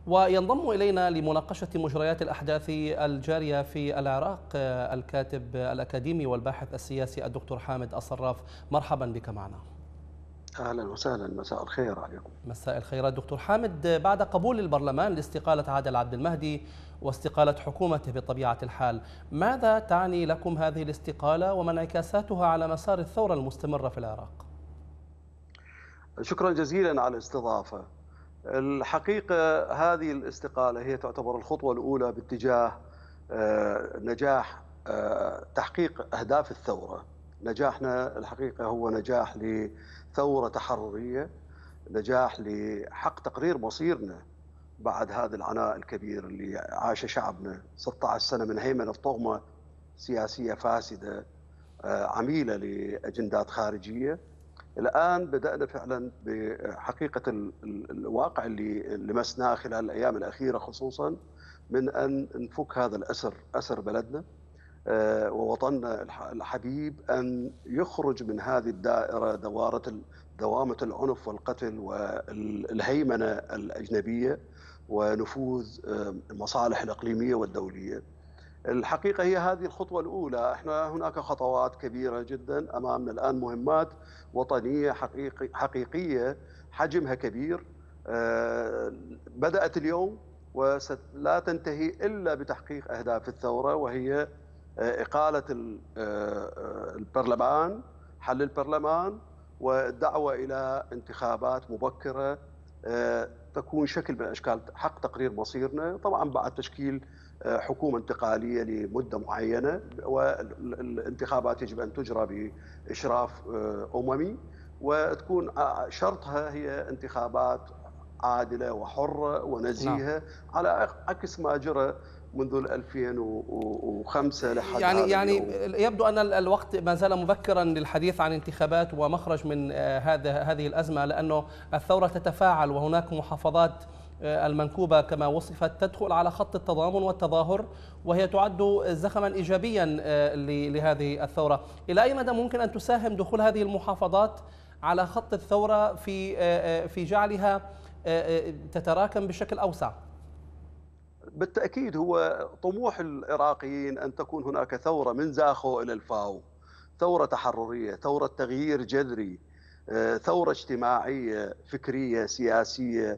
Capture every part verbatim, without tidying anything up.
وينضم إلينا لمناقشة مجريات الأحداث الجارية في العراق الكاتب الأكاديمي والباحث السياسي الدكتور حامد الصراف. مرحبا بك معنا. أهلا وسهلا، مساء الخير عليكم. مساء الخير دكتور حامد. بعد قبول البرلمان لاستقالة عادل عبد المهدي واستقالة حكومته بطبيعة الحال، ماذا تعني لكم هذه الاستقالة وما انعكاساتها على مسار الثورة المستمرة في العراق؟ شكرا جزيلا على الاستضافة. الحقيقة هذه الاستقالة هي تعتبر الخطوة الأولى باتجاه نجاح تحقيق أهداف الثورة. نجاحنا الحقيقة هو نجاح لثورة تحررية، نجاح لحق تقرير مصيرنا بعد هذا العناء الكبير اللي عاشه شعبنا ستة عشر سنة من هيمنة طغمة سياسية فاسدة عميلة لأجندات خارجية. الآن بدأنا فعلا بحقيقة الواقع اللي لمسناه خلال الأيام الأخيرة، خصوصا من أن نفك هذا الأسر، أسر بلدنا ووطننا الحبيب، أن يخرج من هذه الدائرة، دوارة دوامة العنف والقتل والهيمنة الأجنبية ونفوذ المصالح الإقليمية والدولية. الحقيقة هي هذه الخطوة الأولى. احنا هناك خطوات كبيرة جدا أمامنا الآن، مهمات وطنية حقيقي حقيقية حجمها كبير بدأت اليوم ولا تنتهي إلا بتحقيق أهداف الثورة، وهي إقالة البرلمان، حل البرلمان، والدعوة إلى انتخابات مبكرة تكون شكل من أشكال حق تقرير مصيرنا، طبعا بعد تشكيل حكومة انتقالية لمدة معينة، والانتخابات يجب أن تجرى بإشراف أممي، وتكون شرطها هي انتخابات عادلة وحرة ونزيهة. نعم. على عكس ما جرى منذ ألفين وخمسة لحد يعني هذا يعني اليوم. يبدو أن الوقت ما زال مبكرا للحديث عن انتخابات ومخرج من هذا هذه الأزمة، لأنه الثورة تتفاعل وهناك محافظات المنكوبة كما وصفت تدخل على خط التضامن والتظاهر، وهي تعد زخما إيجابيا لهذه الثورة. إلى أي مدى ممكن أن تساهم دخول هذه المحافظات على خط الثورة في في جعلها تتراكم بشكل أوسع؟ بالتأكيد هو طموح العراقيين أن تكون هناك ثورة من زاخو إلى الفاو، ثورة تحررية، ثورة تغيير جذري، ثورة اجتماعية فكرية سياسية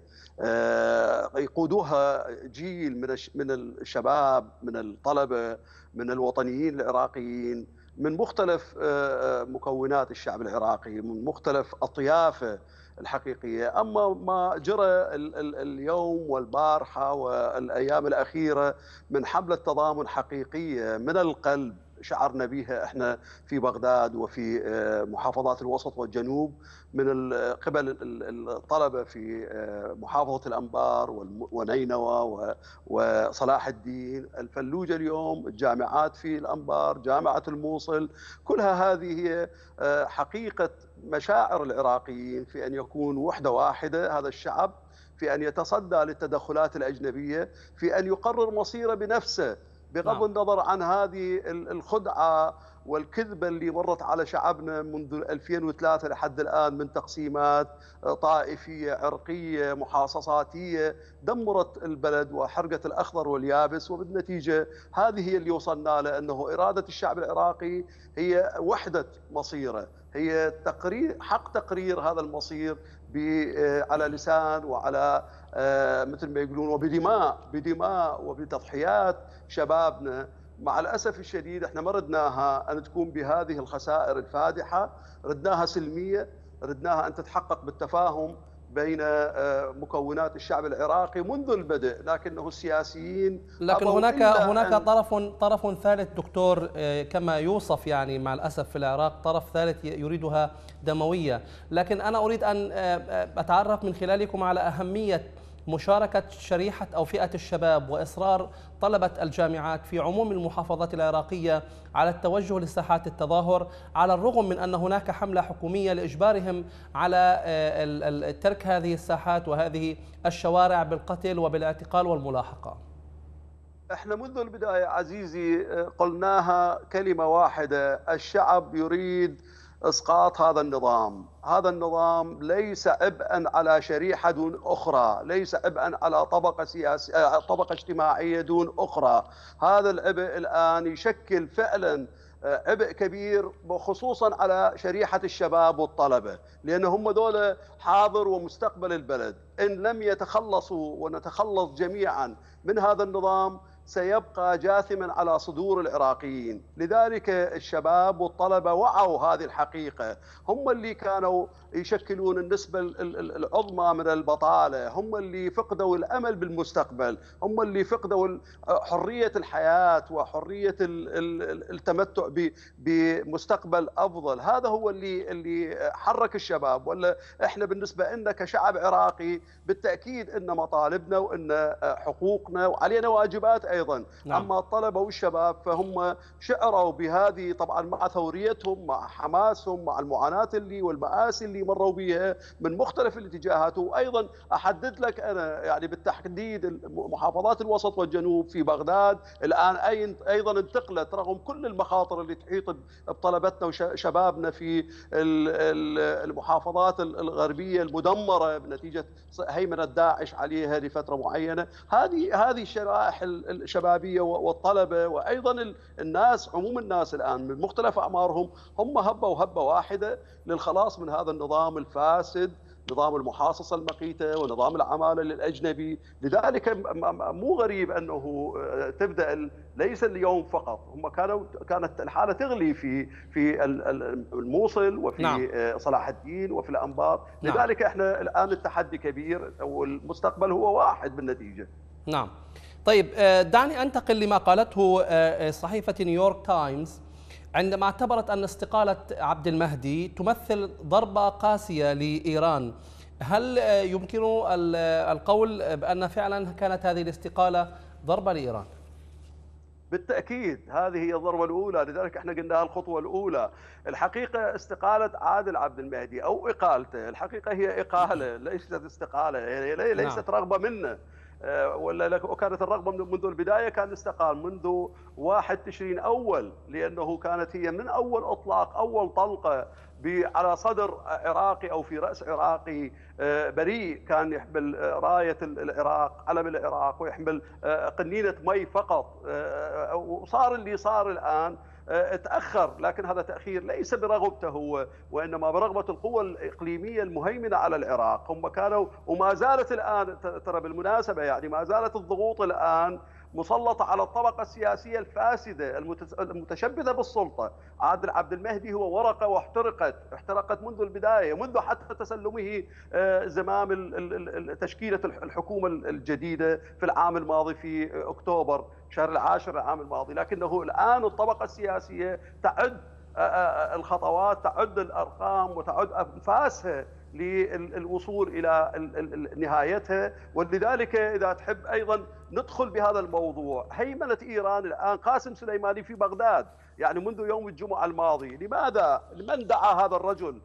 يقودها جيل من من الشباب، من الطلبة، من الوطنيين العراقيين، من مختلف مكونات الشعب العراقي، من مختلف أطيافه الحقيقية. أما ما جرى اليوم والبارحة والأيام الأخيرة من حملة تضامن حقيقية من القلب شعرنا بها احنا في بغداد وفي محافظات الوسط والجنوب، من قبل الطلبة في محافظة الأنبار ونينوى وصلاح الدين، الفلوجة اليوم، الجامعات في الأنبار، جامعة الموصل، كلها هذه هي حقيقة مشاعر العراقيين في أن يكون وحدة واحدة هذا الشعب، في أن يتصدى للتدخلات الأجنبية، في أن يقرر مصيره بنفسه بغض نعم. النظر عن هذه الخدعة والكذبة اللي مرت على شعبنا منذ ألفين وثلاثة لحد الآن من تقسيمات طائفية عرقية محاصصاتية دمرت البلد وحرقت الأخضر واليابس. وبالنتيجة هذه هي اللي وصلنا لأنه إرادة الشعب العراقي هي وحدة مصيره، هي تقرير حق تقرير هذا المصير على لسان وعلى مثل ما يقولون وبدماء بدماء وبتضحيات شبابنا. مع الأسف الشديد احنا ما ردناها أن تكون بهذه الخسائر الفادحة، ردناها سلمية، ردناها أن تتحقق بالتفاهم بين مكونات الشعب العراقي منذ البدء، لكنه السياسيين لكن هناك هناك طرف طرف ثالث دكتور كما يوصف يعني مع الأسف في العراق، طرف ثالث يريدها دموية. لكن أنا أريد أن أتعرف من خلالكم على أهمية مشاركة شريحة أو فئة الشباب وإصرار طلبة الجامعات في عموم المحافظات العراقية على التوجه لساحات التظاهر، على الرغم من أن هناك حملة حكومية لإجبارهم على ترك هذه الساحات وهذه الشوارع بالقتل وبالاعتقال والملاحقة. احنا منذ البداية عزيزي قلناها كلمة واحدة: الشعب يريد اسقاط هذا النظام. هذا النظام ليس عبئا على شريحه دون اخرى، ليس عبئا على طبقه سياسيه، طبقه اجتماعيه دون اخرى. هذا العبء الان يشكل فعلا عبء كبير، خصوصا على شريحه الشباب والطلبه، لان هم دول حاضر ومستقبل البلد. ان لم يتخلصوا ونتخلص جميعا من هذا النظام سيبقى جاثما على صدور العراقيين. لذلك الشباب والطلبة وعوا هذه الحقيقة، هم اللي كانوا يشكلون النسبة العظمى من البطالة، هم اللي فقدوا الأمل بالمستقبل، هم اللي فقدوا حرية الحياة وحرية التمتع بمستقبل أفضل. هذا هو اللي اللي حرك الشباب. ولا إحنا بالنسبة لنا كشعب عراقي بالتأكيد إن مطالبنا وإن حقوقنا وعلينا واجبات أيضا. نعم. أما الطلبة والشباب فهم شعروا بهذه طبعا مع ثوريتهم، مع حماسهم، مع المعاناة اللي والمآسي اللي مروا بها من مختلف الاتجاهات. وأيضا أحدد لك أنا يعني بالتحديد محافظات الوسط والجنوب في بغداد الآن أيضا انتقلت رغم كل المخاطر اللي تحيط بطلبتنا وشبابنا في المحافظات الغربية المدمرة بنتيجة هيمنة داعش عليها لفترة معينة. هذه هذه الشرائح الشبابية والطلبة وأيضا الناس عموم الناس الآن من مختلف أعمارهم هم هبة هبة واحدة للخلاص من هذا النظام الفاسد، نظام المحاصصة المقيتة ونظام العمالة للأجنبي. لذلك مو غريب أنه تبدأ ليس اليوم فقط، هم كانوا كانت الحالة تغلي في في الموصل وفي نعم. صلاح الدين وفي الأنبار. نعم. لذلك احنا الآن التحدي كبير والمستقبل هو واحد بالنتيجة. نعم. طيب دعني أنتقل لما قالته صحيفة نيويورك تايمز عندما اعتبرت أن استقالة عبد المهدي تمثل ضربة قاسية لإيران. هل يمكن القول بأن فعلا كانت هذه الاستقالة ضربة لإيران؟ بالتأكيد هذه هي الضربة الأولى، لذلك احنا قلنا الخطوة الأولى. الحقيقة استقالة عادل عبد المهدي أو إقالته، الحقيقة هي إقالة ليست استقالة، يعني ليست رغبة منه ولا وكانت الرغبة منذ البداية. كان استقال منذ واحد تشرين أول، لأنه كانت هي من أول إطلاق أول طلقة على صدر عراقي أو في رأس عراقي بريء كان يحمل راية العراق، علم العراق، ويحمل قنينة مي فقط. وصار اللي صار الآن تأخر، لكن هذا تأخير ليس برغبته هو وإنما برغبة القوى الإقليمية المهيمنة على العراق. هم كانوا وما زالت الآن ترى بالمناسبة يعني ما زالت الضغوط الآن مسلطة على الطبقة السياسية الفاسدة المتشبثة بالسلطة. عادل عبد المهدي هو ورقة واحترقت، احترقت منذ البداية، منذ حتى تسلمه زمام تشكيلة الحكومة الجديدة في العام الماضي في أكتوبر شهر العاشر العام الماضي. لكنه الآن الطبقة السياسية تعد الخطوات، تعد الأرقام وتعد أنفاسها للوصول إلى نهايتها. ولذلك إذا تحب أيضا ندخل بهذا الموضوع، هيمنة إيران الآن قاسم سليماني في بغداد يعني منذ يوم الجمعة الماضي. لماذا؟ لمن دعا هذا الرجل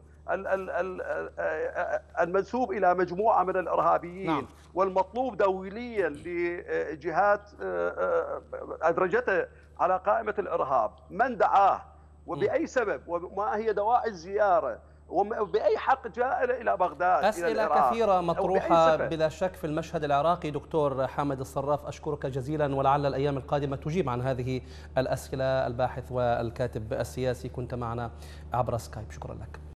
المنسوب إلى مجموعة من الإرهابيين؟ نعم. والمطلوب دوليا لجهات أدرجته على قائمة الإرهاب، من دعاه وبأي سبب وما هي دواعي الزيارة وبأي حق جاء إلى بغداد؟ أسئلة إلى كثيرة مطروحة بلا شك في المشهد العراقي. دكتور حامد الصراف أشكرك جزيلا، ولعل الأيام القادمة تجيب عن هذه الأسئلة. الباحث والكاتب السياسي كنت معنا عبر سكايب، شكرا لك.